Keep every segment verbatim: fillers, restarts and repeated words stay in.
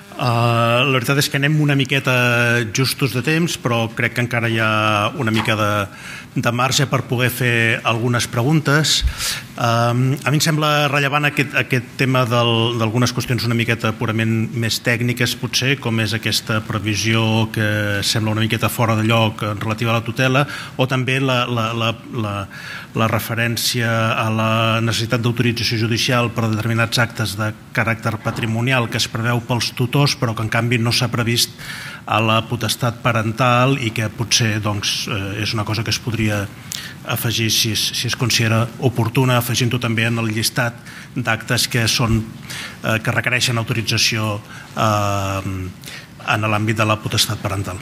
Uh, la veritat és que anem una miqueta justos de temps, però crec que encara hi ha una mica de, de marge per poder fer algunes preguntes. Uh, a mi em sembla rellevant aquest, aquest tema d'algunes qüestions una miqueta purament més tècniques, potser, com és aquesta previsió que sembla una miqueta fora de lloc relativa a la tutela, o també la, la, la, la, la referència a la necessitat d'autorització judicial per a determinats actes de caràcter patrimonial que es preveu pels tutors, però que en canvi no s'ha previst a la potestat parental i que potser doncs, eh, és una cosa que es podria afegir si es, si es considera oportuna, afegint-ho també en el llistat d'actes que, són, eh, que requereixen autorització eh, en l'àmbit de la potestat parental.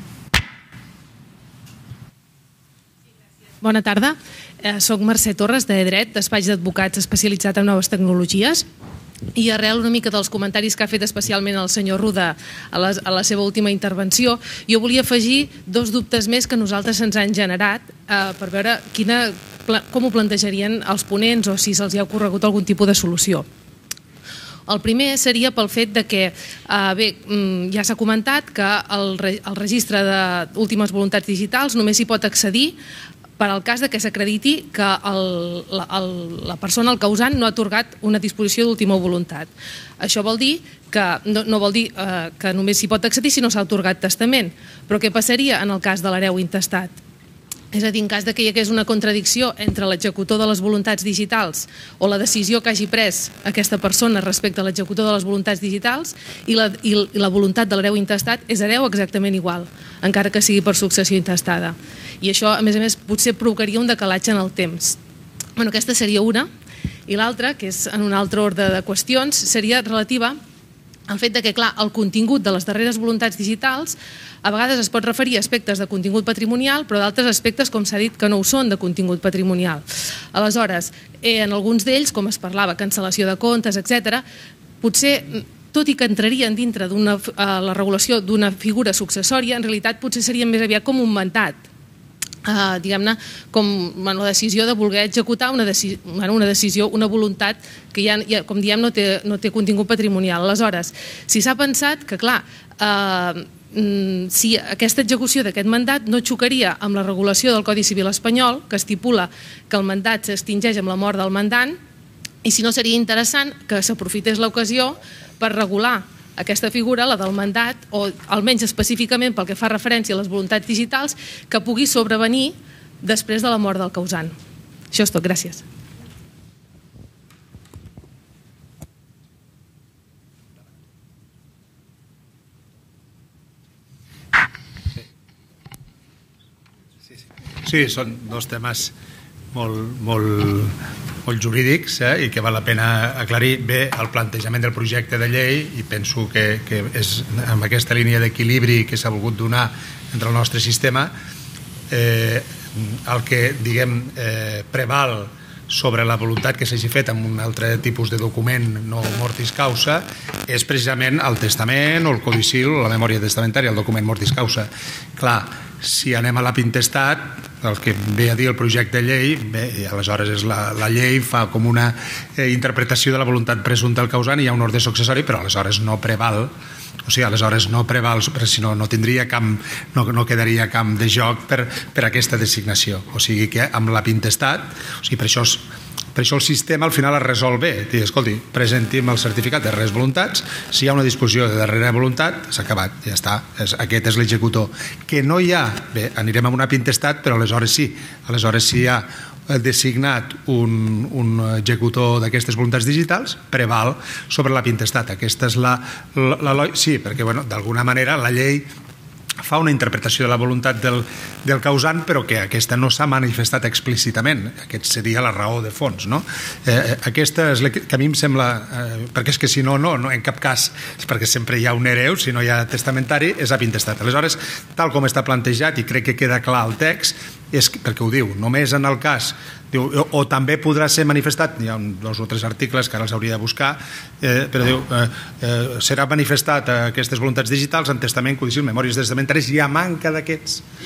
Bona tarda, eh, soc Mercè Torres de Dret, despatx d'advocats especialitzat en noves tecnologies. I arrel una mica dels comentaris que ha fet especialment el senyor Ruda a la, a la seva última intervenció, jo volia afegir dos dubtes més que nosaltres se'ns han generat eh, per veure quina, com ho plantejarien els ponents o si se'ls ha ocorregut algun tipus de solució. El primer seria pel fet de que, eh, bé, ja s'ha comentat que el, el registre d'últimes voluntats digitals només s'hi pot accedir per al cas que s'acrediti que el, la, el, la persona, el causant, no ha atorgat una disposició d'última voluntat. Això vol dir que no, no vol dir eh, que només s'hi pot accedir si no s'ha atorgat testament. Però què passaria en el cas de l'hereu intestat? És a dir, en cas que hi hagués una contradicció entre l'executor de les voluntats digitals o la decisió que hagi pres aquesta persona respecte a l'executor de les voluntats digitals i la, i la voluntat de l'hereu intestat és hereu exactament igual, encara que sigui per successió intestada. I això, a més a més, potser provocaria un decalatge en el temps. Bueno, aquesta seria una. I l'altra, que és en un altre ordre de qüestions, seria relativa al fet de que, clar, el contingut de les darreres voluntats digitals a vegades es pot referir a aspectes de contingut patrimonial, però d'altres aspectes, com s'ha dit, que no ho són de contingut patrimonial. Aleshores, eh, en alguns d'ells, com es parlava, cancel·lació de comptes, etcètera, potser, tot i que entrarien dintre de la regulació d'una figura successòria, en realitat potser serien més aviat com un mandat. Uh, diguem-ne, com bueno, la decisió de voler executar una, deci bueno, una decisió, una voluntat que ja, ja com diem, no té, no té contingut patrimonial. Aleshores, si s'ha pensat que, clar, uh, si aquesta execució d'aquest mandat no xocaria amb la regulació del Codi Civil espanyol, que estipula que el mandat s'extingeix amb la mort del mandant, i si no seria interessant que s'aprofités l'ocasió per regular aquesta figura, la del mandat, o almenys específicament pel que fa referència a les voluntats digitals, que pugui sobrevenir després de la mort del causant. Això és tot, gràcies. Sí, són dos temes molt, molt, molt jurídics eh, i que val la pena aclarir bé el plantejament del projecte de llei, i penso que, que és amb aquesta línia d'equilibri que s'ha volgut donar entre el nostre sistema. Eh, el que, diguem, eh, preval sobre la voluntat que s'hagi fet amb un altre tipus de document no mortis causa és precisament el testament o el codi civil o la memòria testamentària, el document mortis causa. Clar, si anem a la pintestat, el que ve a dir el projecte de llei, bé, aleshores és la, la llei fa com una eh, interpretació de la voluntat presumpta del causant i hi ha un ordre successori, però aleshores no preval, o sigui, aleshores no preval, perquè si no, no tindria cap, no, no quedaria camp de joc per, per aquesta designació. O sigui que amb la pintestat, o sigui, per això és Per això el sistema al final es resol bé. Diu, escolti, presenti'm el certificat de darreres voluntats, si hi ha una disposició de darrera voluntat, s'ha acabat, ja està, és, aquest és l'executor. Que no hi ha, bé, anirem amb una pintestat, però aleshores sí, aleshores si hi ha designat un, un executor d'aquestes voluntats digitals, preval sobre la pintestat. Aquesta és la... la, la sí, perquè bueno, d'alguna manera la llei fa una interpretació de la voluntat del, del causant, però que aquesta no s'ha manifestat explícitament. Aquest seria la raó de fons, no? Eh, aquesta és la que, que a mi em sembla... Eh, perquè és que si no, no, no, en cap cas, perquè sempre hi ha un hereu, si no hi ha testamentari, és apintestat. Aleshores, tal com està plantejat, i crec que queda clar el text, és perquè ho diu, només en el cas... Diu, o, o també podrà ser manifestat, hi ha dos o tres articles que ara els hauria de buscar, eh, però diu, eh, eh, serà manifestat aquestes voluntats digitals en testament, codicil, memòries testamentàries, i a manca d'aquests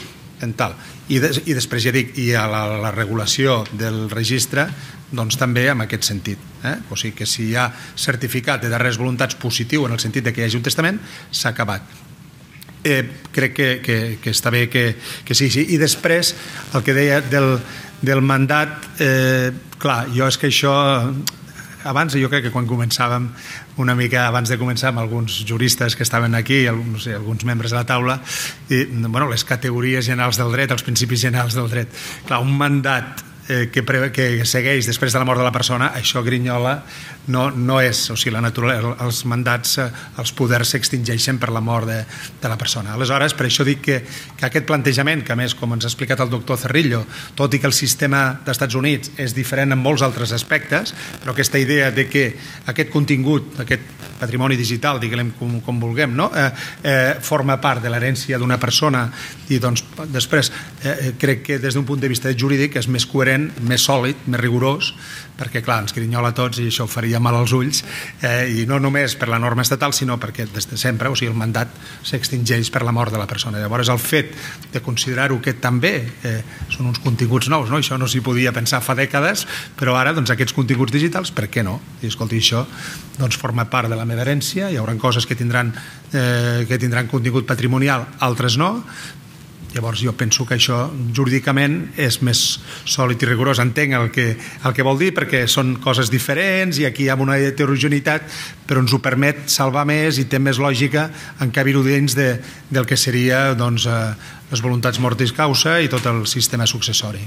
en tal. I, des, i després ja dic, i a la, la regulació del registre doncs també en aquest sentit. Eh? O sigui que si hi ha certificat de darreres voluntats positiu en el sentit de que hi hagi un testament, s'ha acabat. Eh, crec que, que, que està bé que, que sigui així. I després, el que deia del, del mandat, eh, clar, jo és que això... Abans, jo crec que quan començàvem, una mica abans de començar, amb alguns juristes que estaven aquí, no sé, alguns membres de la taula, i, bueno, les categories generals del dret, els principis generals del dret. Clar, un mandat eh, que, pre, que segueix després de la mort de la persona, això, Grinyola, no, no és, o sigui, la naturalesa, els mandats, els poders s'extingeixen per la mort de, de la persona. Aleshores, per això dic que, que aquest plantejament, que a més, com ens ha explicat el doctor Cerrillo, tot i que el sistema d'Estats Units és diferent en molts altres aspectes, però aquesta idea de que aquest contingut, aquest patrimoni digital, diguem com, com vulguem, no? eh, eh, forma part de l'herència d'una persona i doncs després eh, crec que des d'un punt de vista jurídic és més coherent, més sòlid, més rigorós, perquè clar, ens grinyola a tots i això faria mal als ulls, eh, i no només per la norma estatal, sinó perquè des de sempre, o sigui, el mandat s'extingeix per la mort de la persona. Llavors el fet de considerar-ho que també eh, són uns continguts nous, no? Això no s'hi podia pensar fa dècades, però ara doncs, aquests continguts digitals, per què no? I escolti, això doncs, forma part de la meva herència, hi haurà coses que tindran, eh, que tindran contingut patrimonial, altres no. Llavors jo penso que això jurídicament és més sòlid i rigorós. Entenc el que, el que vol dir, perquè són coses diferents i aquí hi ha una heterogeneïtat, però ens ho permet salvar més i té més lògica encabir-ho dins de, del que seria doncs, eh, les voluntats mortis causa i tot el sistema successori.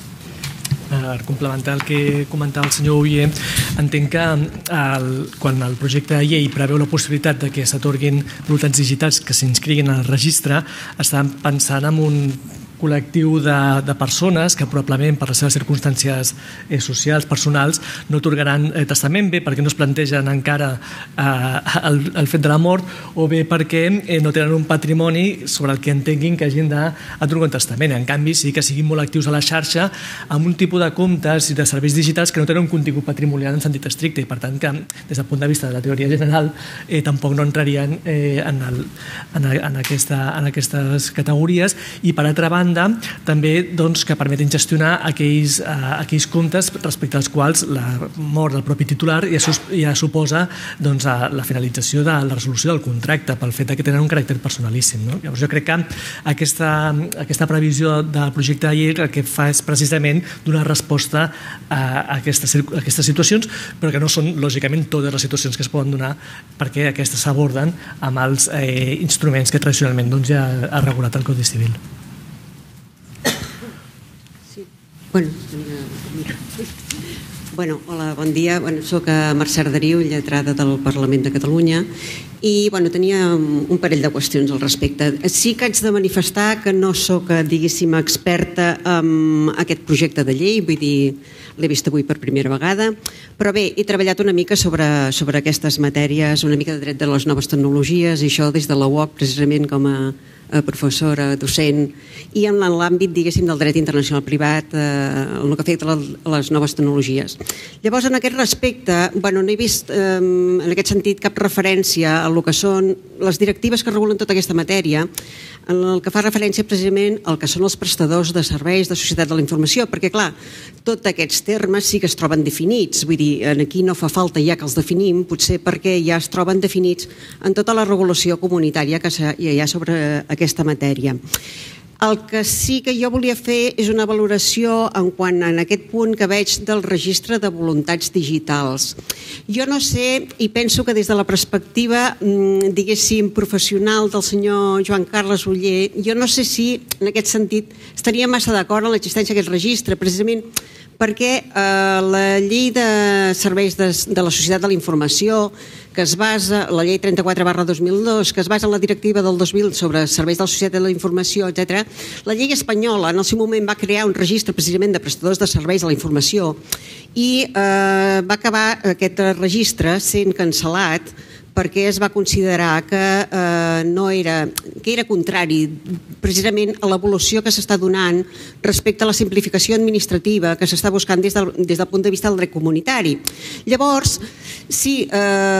Per complementar el que comentava el senyor Oller, entenc que el, quan el projecte de llei preveu la possibilitat de que s'atorguin voluntats digitals que s'inscriguin al registre, estan pensant en un col·lectiu de, de persones que probablement per les seves circumstàncies eh, socials, personals, no atorgaran eh, testament, bé perquè no es plantegen encara eh, el, el fet de la mort, o bé perquè eh, no tenen un patrimoni sobre el que entenguin que hagin d'atorgar un testament. En canvi, sí que siguin molt actius a la xarxa amb un tipus de comptes i de serveis digitals que no tenen un contingut patrimonial en sentit estricte, i per tant que des del punt de vista de la teoria general eh, tampoc no entrarien eh, en, el, en, en, aquesta, en aquestes categories. I per altra banda, també doncs, que permeten gestionar aquells, eh, aquells comptes respecte als quals la mort del propi titular ja, ja suposa doncs, la finalització de la resolució del contracte pel fet que tenen un caràcter personalíssim. No? Llavors jo crec que aquesta, aquesta previsió del projecte de llei el que fa és precisament donar resposta a aquestes, a aquestes situacions, però que no són lògicament totes les situacions que es poden donar, perquè aquestes s'aborden amb els eh, instruments que tradicionalment doncs, ja ha regulat el Codi Civil. Bueno, bueno, hola, bon dia. Bueno, soc Mercè Arderiu, lletrada del Parlament de Catalunya, i bueno, tenia un parell de qüestions al respecte. Sí que haig de manifestar que no soc, diguéssim, experta en aquest projecte de llei, vull dir, l'he vist avui per primera vegada, però bé, he treballat una mica sobre, sobre aquestes matèries, una mica de dret de les noves tecnologies, i això des de la U O C, precisament com a professora, docent, i en l'àmbit, diguéssim, del dret internacional privat, eh, el que afecta a les noves tecnologies. Llavors, en aquest respecte, bueno, no he vist, eh, en aquest sentit, cap referència a el que són les directives que regulen tota aquesta matèria, en el que fa referència precisament al que són els prestadors de serveis de societat de la informació, perquè, clar, tots aquests termes sí que es troben definits, vull dir, aquí no fa falta ja que els definim, potser perquè ja es troben definits en tota la regulació comunitària que hi ha sobre aquesta matèria. El que sí que jo volia fer és una valoració en quant a aquest punt que veig del registre de voluntats digitals. Jo no sé, i penso que des de la perspectiva, diguéssim, professional del senyor Joan Carles Oller, jo no sé si, en aquest sentit, estaria massa d'acord amb l'existència d'aquest registre, precisament perquè eh, la llei de serveis de, de la societat de la informació, que es basa, la llei trenta-quatre barra dos mil dos, que es basa en la directiva del dos mil sobre serveis de la societat de la informació, etcètera, la llei espanyola en el seu moment va crear un registre precisament de prestadors de serveis de la informació i eh, va acabar aquest registre sent cancel·lat perquè es va considerar que, eh, no era, que era contrari precisament a l'evolució que s'està donant respecte a la simplificació administrativa que s'està buscant des del, des del punt de vista del dret comunitari. Llavors, sí, eh,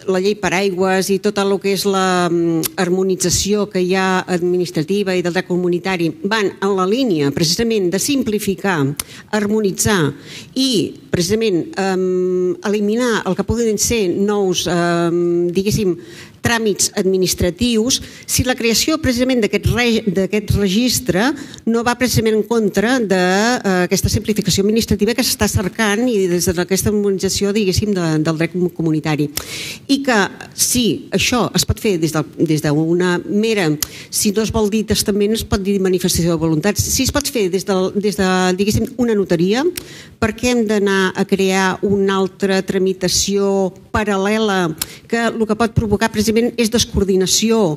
la llei paraigües i tot el que és la harmonització que hi ha administrativa i del dret comunitari van en la línia precisament de simplificar, harmonitzar i precisament eliminar el que puguin ser nous, diguéssim, tràmits administratius, si la creació precisament d'aquest registre no va precisament en contra d'aquesta simplificació administrativa que s'està cercant i des d'aquesta harmonització, diguéssim, del dret comunitari. I que si això es pot fer des d'una mera, si no es vol dir testament, es pot dir manifestació de voluntats, si es pot fer des de, diguéssim, una notaria, per què hem d'anar a crear una altra tramitació paral·lela que el que pot provocar precisament és descoordinació,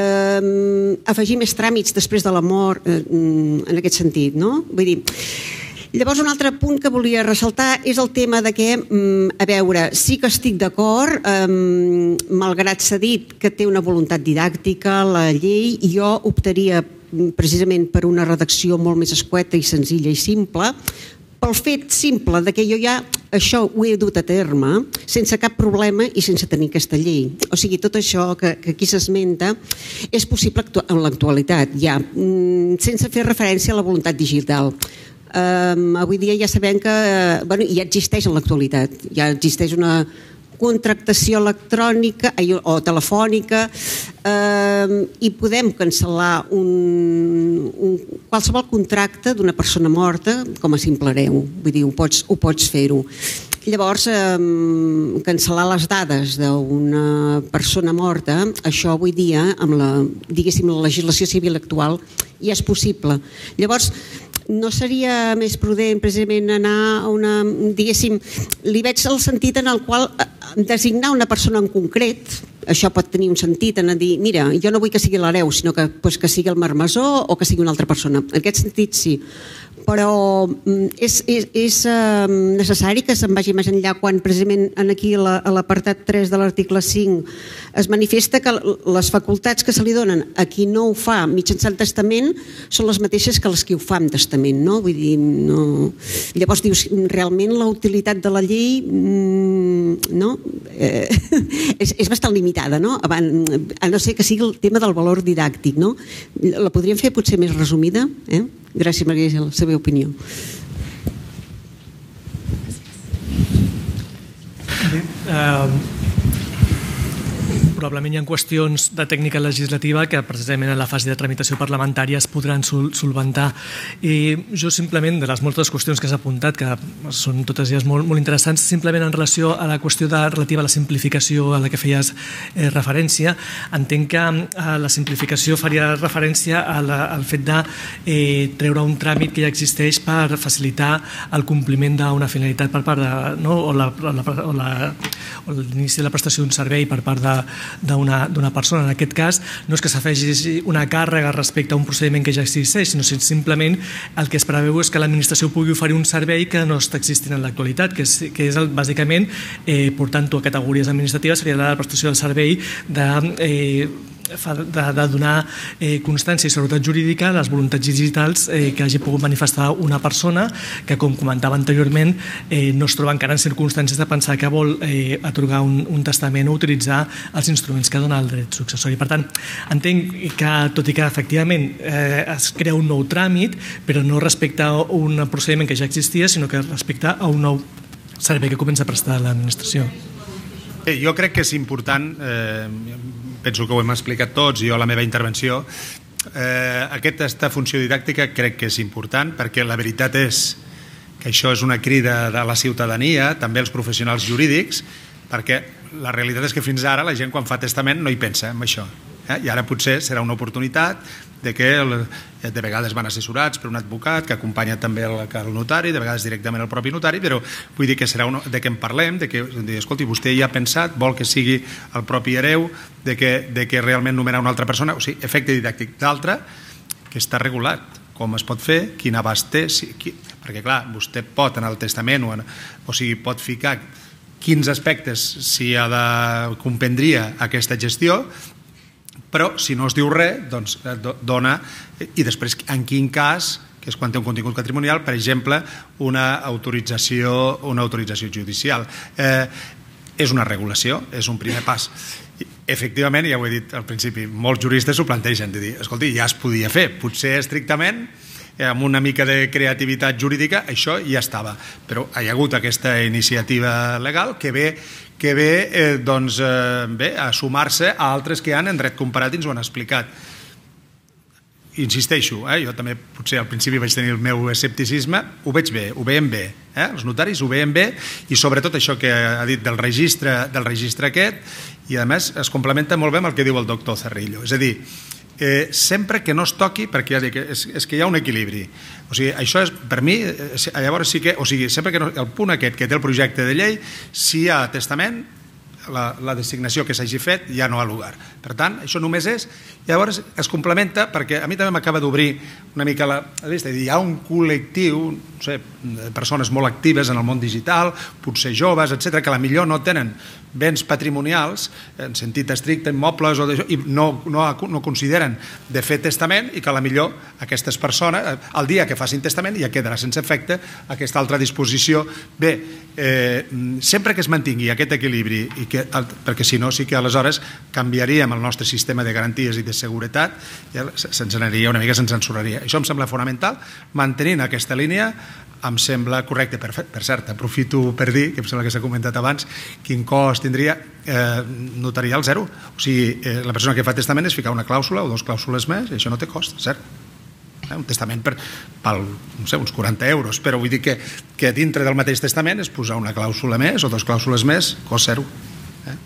afegir més tràmits després de la mort, en aquest sentit, no? Vull dir, llavors un altre punt que volia ressaltar és el tema de que, a veure, sí que estic d'acord, malgrat s'ha dit que té una voluntat didàctica la llei, jo optaria precisament per una redacció molt més escueta i senzilla i simple, pel fet simple de que jo ja això ho he dut a terme sense cap problema i sense tenir aquesta llei. O sigui, tot això que aquí s'esmenta és possible en l'actualitat, ja, sense fer referència a la voluntat digital. Avui dia ja sabem que ja existeix en l'actualitat, ja existeix una contractació electrònica o telefònica i podem cancel·lar qualsevol contracte d'una persona morta com a simple hereu, vull dir, ho pots fer-ho. Llavors, cancel·lar les dades d'una persona morta, això avui dia, amb la, diguéssim, la legislació civil actual, ja és possible. Llavors, no seria més prudent precisament anar a una, diguéssim, li veig el sentit en el qual designar una persona en concret, això pot tenir un sentit en dir, mira, jo no vull que sigui l'hereu, sinó que, pues, que sigui el marmessor o que sigui una altra persona. En aquest sentit, sí. Però és, és, és necessari que se'n vagi més enllà quan precisament aquí a l'apartat tres de l'article cinc es manifesta que les facultats que se li donen a qui no ho fa mitjançant testament són les mateixes que les que ho fa amb testament, no? Vull dir, no... Llavors dius, realment la utilitat de la llei no? Eh, és, és bastant limitada, no? A no ser que sigui el tema del valor didàctic, no? La podríem fer potser més resumida, eh? Gràcies, Maria, la seva opinió. Bé, uh, probablement hi ha qüestions de tècnica legislativa que precisament en la fase de tramitació parlamentària es podran sol solventar. I jo simplement, de les moltes qüestions que s'ha apuntat, que són totes elles molt, molt interessants, simplement en relació a la qüestió de, relativa a la simplificació a la que feies eh, referència, entenc que eh, la simplificació faria referència a la, al fet de eh, treure un tràmit que ja existeix per facilitar el compliment d'una finalitat per part de, no? o l'inici de la prestació d'un servei per part de d'una persona. En aquest cas no és que s'afegeixi una càrrega respecte a un procediment que ja existeix, sinó simplement el que es preveu és que l'administració pugui oferir un servei que no està existint en l'actualitat, que és, que és el, bàsicament eh, portant a categories administratives seria la prestació del servei de eh, de, de donar eh, constància i seguretat jurídica a les voluntats digitals eh, que hagi pogut manifestar una persona que, com comentava anteriorment, eh, no es troba encara en circumstàncies de pensar que vol eh, atorgar un, un testament o utilitzar els instruments que dona el dret successori. Per tant, entenc que, tot i que efectivament eh, es crea un nou tràmit, però no respecte a un procediment que ja existia, sinó que respecte a un nou servei que comença a prestar l'administració. Jo crec que és important, eh, penso que ho hem explicat tots, jo a la meva intervenció, eh, aquesta funció didàctica crec que és important perquè la veritat és que això és una crida de la ciutadania, també els professionals jurídics, perquè la realitat és que fins ara la gent quan fa testament no hi pensa en això. Eh? I ara potser serà una oportunitat de que de vegades van assessorats per un advocat que acompanya també el, el notari, de vegades directament el propi notari, però vull dir que serà una, de que en parlem, de que, de, escolti, vostè ja ha pensat, vol que sigui el propi hereu, de que, de que realment nomenar una altra persona, o sigui, efecte didàctic. D'altre, que està regulat, com es pot fer, quin abast té, si, qui, perquè clar, vostè pot en el testament, o, en, o sigui, pot ficar quins aspectes s'hi ha de comprendria aquesta gestió, però si no es diu res, doncs dona, i després en quin cas, que és quan té un contingut patrimonial, per exemple, una autorització, una autorització judicial. Eh, és una regulació, és un primer pas. Efectivament, ja ho he dit al principi, molts juristes ho plantegen, de dir, escolti, ja es podia fer, potser estrictament, amb una mica de creativitat jurídica, això ja estava, però hi ha hagut aquesta iniciativa legal que ve, que ve, eh, doncs, eh, bé, a sumar-se a altres que han en dret comparat i ens ho han explicat. Insisteixo, eh, jo també potser al principi vaig tenir el meu escepticisme, ho veig bé, ho veiem bé, eh? Els notaris ho veiem bé i sobretot això que ha dit del registre, del registre aquest, i a més es complementa molt bé amb el que diu el doctor Cerrillo, és a dir, eh, sempre que no es toqui, perquè ja dic, és, és que hi ha un equilibri, o sigui, això és, per mi, eh, llavors sí que, o sigui, sempre que no, el punt aquest que té el projecte de llei, si hi ha testament, La, la designació que s'hagi fet ja no ha lugar. Per tant, això només és... Llavors es complementa perquè a mi també m'acaba d'obrir una mica la vista. Hi ha un col·lectiu, no sé, de persones molt actives en el món digital, potser joves, etcètera, que a la millor no tenen béns patrimonials, en sentit estricte, immobles, o de, i no, no, no consideren de fer testament i que a la millor aquestes persones, el dia que facin testament ja quedarà sense efecte aquesta altra disposició. Bé, eh, sempre que es mantingui aquest equilibri, i que, perquè si no sí que aleshores canviaríem el nostre sistema de garanties i de seguretat, ja se'ns aniria una mica, se'ns ensuraria. Això em sembla fonamental, mantenint aquesta línia em sembla correcte. Per, per cert, aprofito per dir, que em sembla que s'ha comentat abans, quin cost tindria, eh, notarial zero. O sigui, eh, la persona que fa testament és ficar una clàusula o dues clàusules més, i això no té cost, cert? Eh, un testament per, per no sé, uns quaranta euros, però vull dir que, que dintre del mateix testament és posar una clàusula més o dues clàusules més, cost zero. Eh?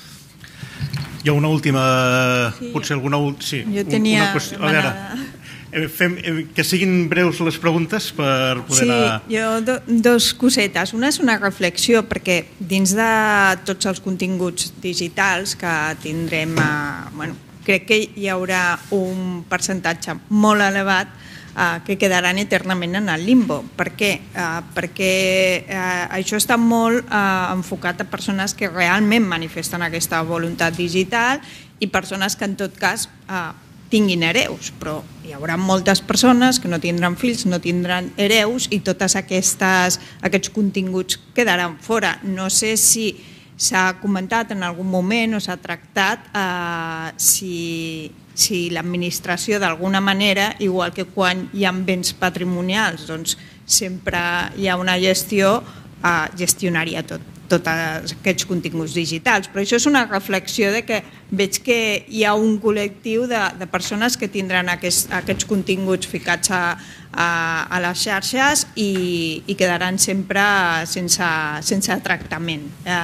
Hi ha una última... Sí, potser alguna... Sí, jo tenia una qüestió. A veure, fem, que siguin breus les preguntes per poder sí, anar... Sí, jo do, dos cosetes. Una és una reflexió, perquè dins de tots els continguts digitals que tindrem, a, bueno, crec que hi haurà un percentatge molt elevat eh, que quedaran eternament en el limbo. Per què? Eh, perquè eh, això està molt eh, enfocat a persones que realment manifesten aquesta voluntat digital i persones que en tot cas eh, tinguin hereus, però hi haurà moltes persones que no tindran fills, no tindran hereus i tots aquestes, aquests continguts quedaran fora. No sé si s'ha comentat en algun moment o s'ha tractat eh, si, si l'administració d'alguna manera, igual que quan hi ha béns patrimonials, doncs sempre hi ha una gestió, eh, gestionaria tot. tots aquests continguts digitals, però això és una reflexió de que veig que hi ha un col·lectiu de, de persones que tindran aquests, aquests continguts ficats a, a, a les xarxes i, i quedaran sempre sense, sense tractament. Eh,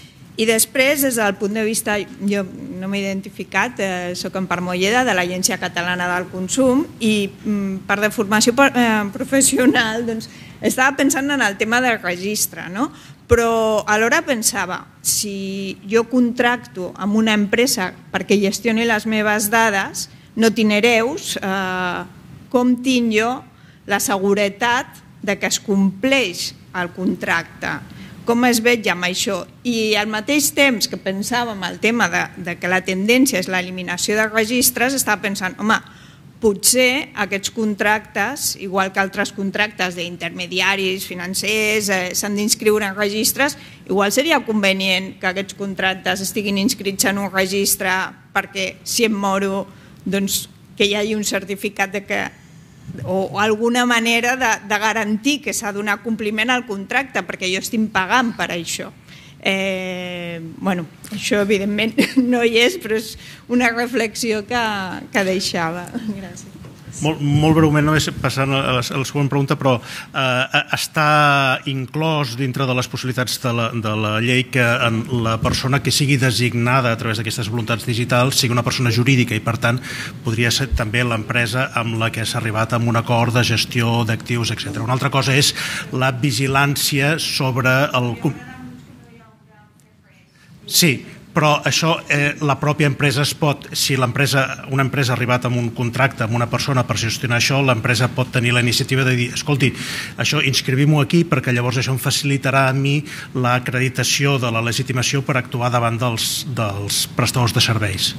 I després, des del punt de vista, jo no m'he identificat, eh, soc en Molleda, de l'Agència Catalana del Consum, i mm, per de formació eh, professional doncs, estava pensant en el tema del registre, no? Però alhora pensava, si jo contracto amb una empresa perquè gestioni les meves dades, no tinc hereus, eh, com tinc jo la seguretat de que es compleix el contracte? Com es veig amb això? I al mateix temps que pensàvem el tema de, de que la tendència és l'eliminació de registres, estava pensant, home, potser aquests contractes, igual que altres contractes d'intermediaris financers, eh, s'han d'inscriure en registres, igual seria convenient que aquests contractes estiguin inscrits en un registre perquè si em moro, doncs que hi hagi un certificat de que o alguna manera de, de garantir que s'ha de donar compliment al contracte perquè jo estic pagant per això. Eh, bueno, això evidentment no hi és, però és una reflexió que, que deixava. Gràcies. Molt, molt breument, només passant a la, a la següent pregunta, però eh, està inclòs dintre de les possibilitats de la, de la llei que en la persona que sigui designada a través d'aquestes voluntats digitals sigui una persona jurídica i, per tant, podria ser també l'empresa amb la que s'ha arribat a un acord de gestió d'actius, etcètera. Una altra cosa és la vigilància sobre el... Sí, però això eh, la pròpia empresa es pot, si l'empresa, una empresa ha arribat amb un contracte amb una persona per gestionar això, l'empresa pot tenir la iniciativa de dir, escolti, això inscrivim-ho aquí perquè llavors això em facilitarà a mi l'acreditació de la legitimació per actuar davant dels, dels prestadors de serveis.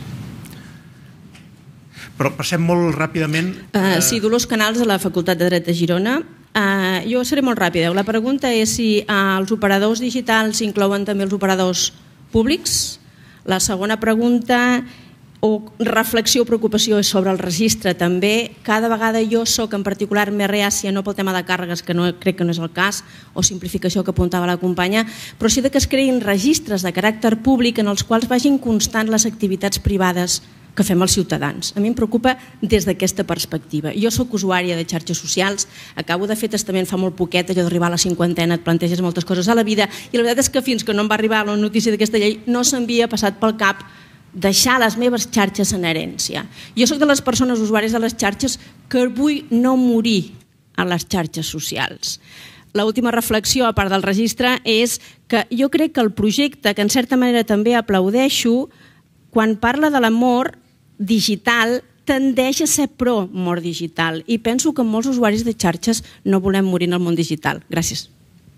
Però passem molt ràpidament... Uh, sí, Dolors Canals, de la Facultat de Dret de Girona. Uh, jo seré molt ràpida. La pregunta és si uh, els operadors digitals inclouen també els operadors públics. La segona pregunta o reflexió o preocupació és sobre el registre també. Cada vegada jo soc en particular més reàcia, no pel tema de càrregues, que no, crec que no és el cas, o simplificació que apuntava la companya, però sí que es creïn registres de caràcter públic en els quals vagin constant les activitats privades que fem els ciutadans. A mi em preocupa des d'aquesta perspectiva. Jo sóc usuària de xarxes socials, acabo de fer testament fa molt poquet, allò d'arribar a la cinquantena, et planteges moltes coses a la vida, i la veritat és que fins que no em va arribar la notícia d'aquesta llei no s'havia passat pel cap deixar les meves xarxes en herència. Jo sóc de les persones usuàries de les xarxes que vull no morir a les xarxes socials. L'última reflexió, a part del registre, és que jo crec que el projecte, que en certa manera també aplaudeixo, quan parla de l'amor digital, tendeix a ser pro mort digital, i penso que molts usuaris de xarxes no volem morir en el món digital. Gràcies.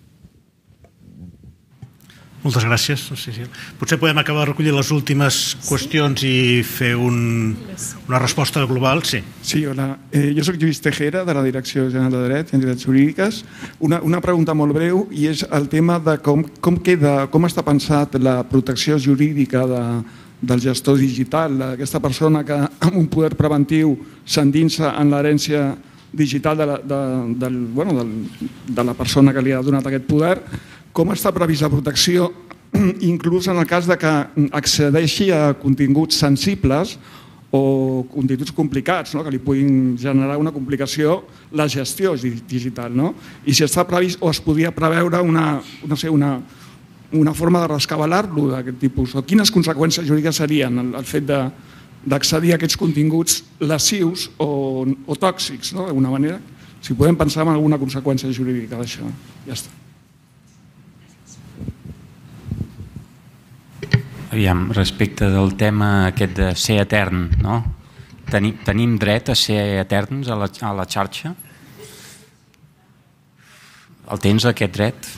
Moltes gràcies. Sí, sí. Potser podem acabar de recollir les últimes qüestions i fer un, una resposta global. Sí, sí hola. Eh, jo soc Lluís Tejera, de la Direcció General de Dret i Entitats Jurídiques. Una, una pregunta molt breu, i és el tema de com, com, queda, com està pensat la protecció jurídica de, del gestor digital, aquesta persona que amb un poder preventiu s'endinsa en l'herència digital de la, de, del, bueno, del, de la persona que li ha donat aquest poder. Com està prevista la protecció, inclús en el cas de que accedeixi a continguts sensibles o continguts complicats, no? Que li puguin generar una complicació la gestió digital, no? I si està previst o es podia preveure una, no sé, una, una forma de rescabalar-lo d'aquest tipus, o quines conseqüències jurídiques serien el, el fet de, d'accedir a aquests continguts lesius o, o tòxics, no? D'alguna manera. Si podem pensar en alguna conseqüència jurídica d'això. Ja està. Aviam, respecte del tema aquest de ser etern, no? Tenim, tenim dret a ser eterns a la, a la xarxa? El tens, aquest dret?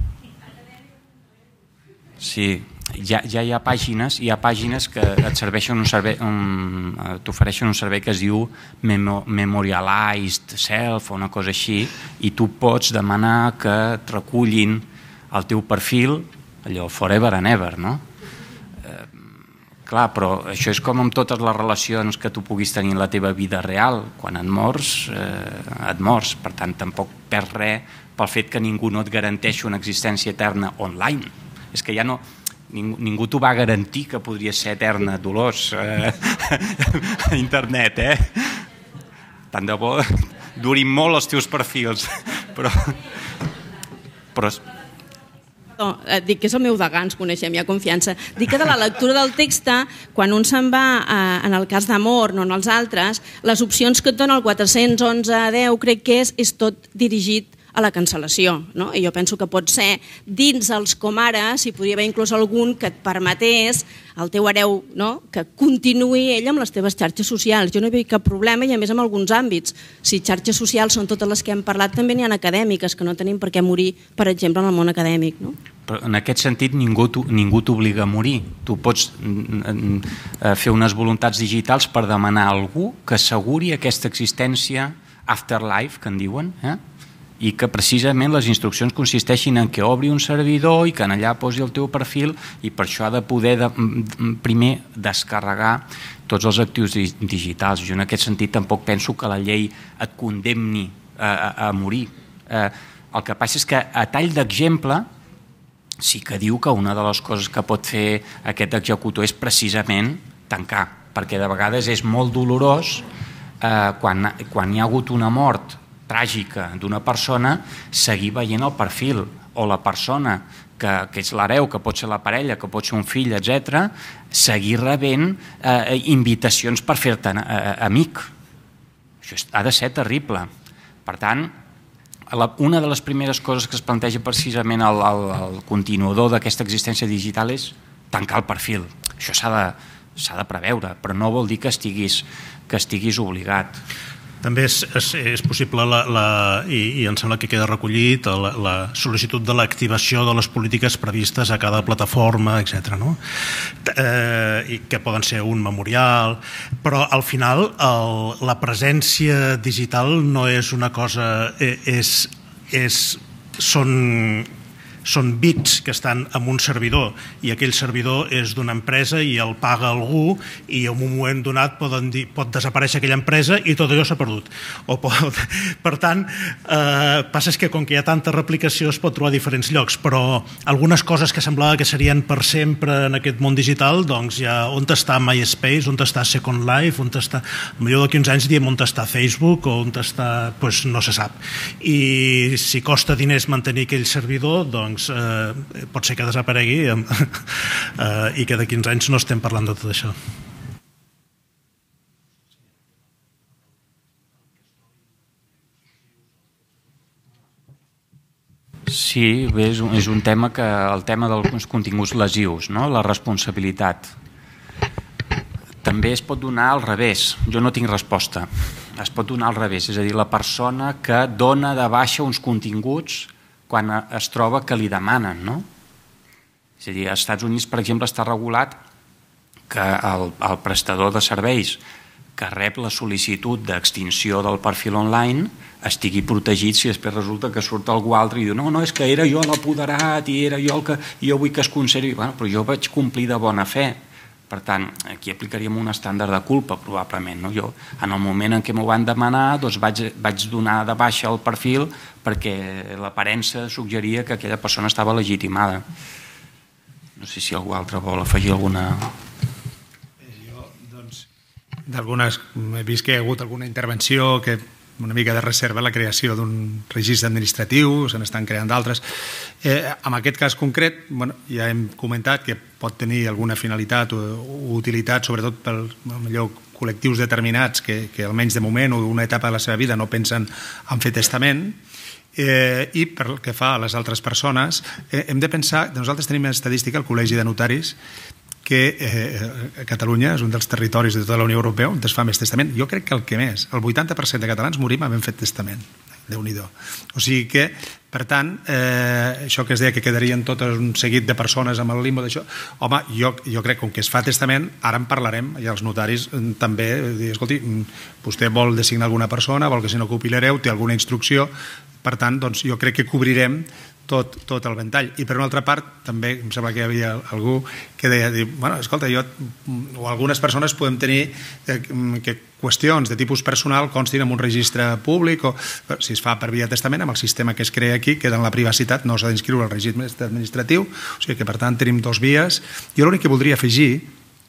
Sí, ja, ja hi ha pàgines, hi ha pàgines que et serveixen un servei, um, t'ofereixen un servei que es diu memo, Memorialized Self o una cosa així, i tu pots demanar que et recullin el teu perfil, allò forever and ever, no? Clar, però això és com amb totes les relacions que tu puguis tenir en la teva vida real. Quan et mors, eh, et mors. Per tant, tampoc perds res pel fet que ningú no et garanteix una existència eterna online. És que ja no... Ningú, ningú t'ho va garantir que podria ser eterna, Dolors, eh, a internet, eh? Tant de bo durin molt els teus perfils, però... però No, dic que és el meu degà, ens coneixem, hi ha confiança. Dic que de la lectura del text, quan un se'n va, eh, en el cas d'amor, no en els altres, les opcions que et dona el quatre-cents onze deu, crec que és, és tot dirigit a la cancel·lació, no? I jo penso que pot ser dins els com ara, si podria haver inclús algun que et permetés el teu hereu, no? Que continuï ell amb les teves xarxes socials. Jo no hi veig cap problema, i a més en alguns àmbits. Si xarxes socials són totes les que hem parlat, també n'hi ha acadèmiques, que no tenim per què morir, per exemple, en el món acadèmic, no? Però en aquest sentit ningú t'obliga a morir. Tu pots fer unes voluntats digitals per demanar a algú que asseguri aquesta existència afterlife, que en diuen, eh? I que precisament les instruccions consisteixin en que obri un servidor i que en allà posi el teu perfil, i per això ha de poder de, primer descarregar tots els actius digitals. Jo en aquest sentit tampoc penso que la llei et condemni a, a, a morir. Eh, el que passa és que a tall d'exemple sí que diu que una de les coses que pot fer aquest executor és precisament tancar, perquè de vegades és molt dolorós eh, quan, quan hi ha hagut una mort tràgica d'una persona, seguir veient el perfil, o la persona que, que és l'hereu, que pot ser la parella, que pot ser un fill, etcètera, seguir rebent eh, invitacions per fer-te eh, amic. Això ha de ser terrible. Per tant, la, una de les primeres coses que es planteja precisament el, el, el continuador d'aquesta existència digital és tancar el perfil. Això s'ha de, s'ha de preveure, però no vol dir que estiguis, que estiguis obligat. També és, és, és possible, la, la, i, i em sembla que queda recollit, la, la sol·licitud de l'activació de les polítiques previstes a cada plataforma, etcètera. No? Eh, i que poden ser un memorial, però al final el, la presència digital no és una cosa... És, és, són... són bits que estan en un servidor i aquell servidor és d'una empresa i el paga algú i en un moment donat poden dir, pot desaparèixer aquella empresa i tot allò s'ha perdut. O pot, per tant, eh, passa que com que hi ha tanta replicació es pot trobar a diferents llocs, però algunes coses que semblava que serien per sempre en aquest món digital, doncs ja on està MySpace, on està Second Life, on està... Potser d'aquí uns anys diem on està Facebook o on està... Doncs no se sap. I si costa diners mantenir aquell servidor, doncs Eh, pot ser que desaparegui eh, i que d'aquí uns anys no estem parlant de tot això. Sí, bé, és, un, és un tema que el tema dels continguts lesius, no? La responsabilitat. També es pot donar al revés. Jo no tinc resposta. Es pot donar al revés, és a dir, la persona que dona de baixa uns continguts quan es troba que li demanen, no? És a dir, als Estats Units, per exemple, està regulat que el, el prestador de serveis que rep la sol·licitud d'extinció del perfil online estigui protegit si després resulta que surt algú altre i diu no, no, és que era jo l'apoderat i era jo el que jo vull que es conservi. Bueno, però jo vaig complir de bona fe. Per tant, aquí aplicaríem un estàndard de culpa, probablement. No? Jo, en el moment en què m'ho van demanar, doncs vaig, vaig donar de baixa el perfil perquè l'aparença suggeria que aquella persona estava legitimada. No sé si algú altre vol afegir alguna... Jo, doncs, d'algunes... He vist que hi ha hagut alguna intervenció que una mica de reserva la creació d'un registre administratiu, se n'estan creant d'altres. Eh, en aquest cas concret, bueno, ja hem comentat que pot tenir alguna finalitat o, o utilitat, sobretot per millor col·lectius determinats que, que almenys de moment o d'una etapa de la seva vida no pensen en fer testament. Eh, I pel que fa a les altres persones, eh, hem de pensar, nosaltres tenim estadística al Col·legi de Notaris, que eh, Catalunya és un dels territoris de tota la Unió Europea on es fa més testament. Jo crec que el que més, el vuitanta per cent de catalans morim havent fet testament. Déu-n'hi-do. O sigui que, per tant, eh, això que es deia que quedarien tot un seguit de persones amb el limbo d'això, home, jo, jo crec que com que es fa testament, ara en parlarem, i els notaris també, dir, escolti, vostè vol designar alguna persona, vol que se n'ocupi l'hereu, té alguna instrucció, per tant, doncs, jo crec que cobrirem tot, tot el ventall. I per una altra part, també em sembla que hi havia algú que deia, bueno, escolta, jo o algunes persones podem tenir eh, que qüestions de tipus personal constin en un registre públic o si es fa per via testament, amb el sistema que es crea aquí queda en la privacitat, no s'ha d'inscriure al registre administratiu, o sigui que per tant tenim dos vies. Jo l'únic que voldria afegir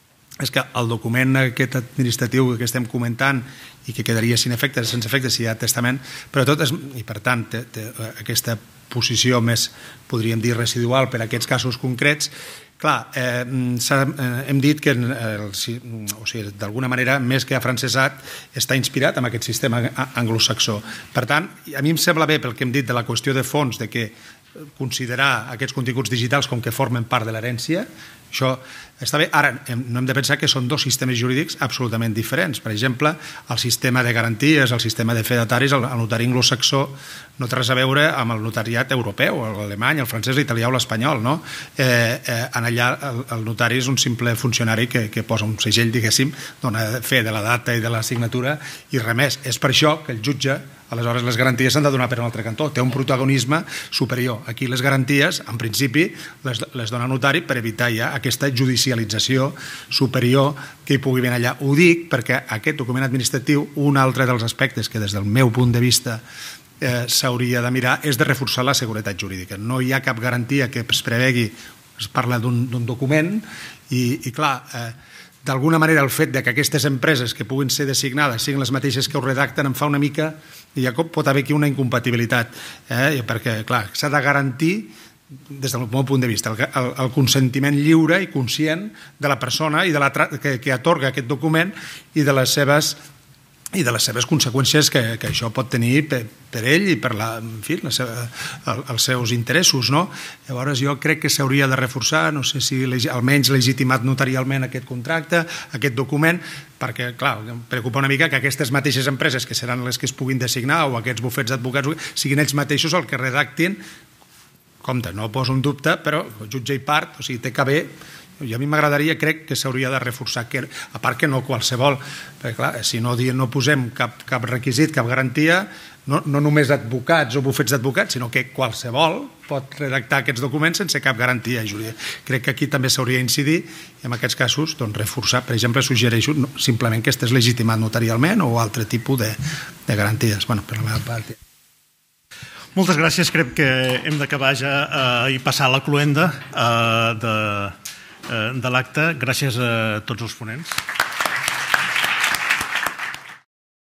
és que el document aquest administratiu que estem comentant i que quedaria sense efecte, sense efecte si hi ha testament, però tot és, i per tant té, té aquesta posició més, podríem dir, residual per a aquests casos concrets. Clar, eh, eh, hem dit que eh, o sigui, d'alguna manera, més que afrancesat, està inspirat en aquest sistema anglosaxó. Per tant, a mi em sembla bé pel que hem dit de la qüestió de fons, de que considerar aquests continguts digitals com que formen part de l'herència, això està bé. Ara, no hem de pensar que són dos sistemes jurídics absolutament diferents. Per exemple, el sistema de garanties, el sistema de fedataris, el notari anglosaxó no té res a veure amb el notariat europeu, l'alemany, el francès, l'italià o l'espanyol, no? Eh, eh, en allà el, el notari és un simple funcionari que, que posa un segell, diguéssim, dona fe de la data i de la signatura i res més. És per això que el jutge, aleshores les garanties s'han de donar per un altre cantó, té un protagonisme superior. Aquí les garanties, en principi, les, les dona el notari per evitar ja aquesta judicialització superior que hi pugui haver allà. Ho dic perquè aquest document administratiu, un altre dels aspectes que des del meu punt de vista eh, s'hauria de mirar és de reforçar la seguretat jurídica. No hi ha cap garantia que es prevegui, es parla d'un document i, i clar, eh, d'alguna manera el fet de que aquestes empreses que puguin ser designades siguin les mateixes que ho redacten em fa una mica, i ja pot haver aquí una incompatibilitat, eh? perquè clar, s'ha de garantir des del meu punt de vista el, el, el consentiment lliure i conscient de la persona i de la que, que atorga aquest document i de les seves i de les seves conseqüències que, que això pot tenir per, per ell i per la, en fi, la seva, el, els seus interessos. No? Llavors jo crec que s'hauria de reforçar, no sé si almenys legitimat notarialment aquest contracte, aquest document, perquè, clar, em preocupa una mica que aquestes mateixes empreses, que seran les que es puguin designar, o aquests bufets d'advocats, siguin ells mateixos el que redactin. Compte, no poso un dubte, però jutge i part, o sigui, té que haver. I a mi m'agradaria, crec que s'hauria de reforçar, que, a part que no qualsevol, perquè clar, si no, no posem cap, cap requisit, cap garantia, no, no només advocats o bufets d'advocats, sinó que qualsevol pot redactar aquests documents sense cap garantia jurídica. Crec que aquí també s'hauria d'incidir i en aquests casos doncs, reforçar. Per exemple, suggereixo no, simplement que estés legitimat notarialment o altre tipus de, de garanties. Bueno, per la meva part... Moltes gràcies. Crec que hem d'acabar ja eh, i passar a la cloenda eh, de, eh, de l'acte. Gràcies a tots els ponents.